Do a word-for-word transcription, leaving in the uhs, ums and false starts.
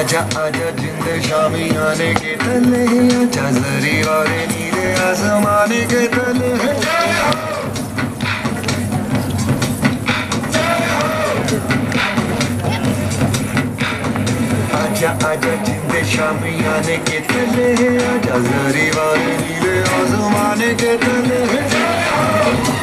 आजा आजा जिंदे शामी आने के तले आजा जरी वाले नीले आसमाने के तले आजा आजा जिंदे शामी आने के तले आजा जरी वाले नीले आसमाने के तले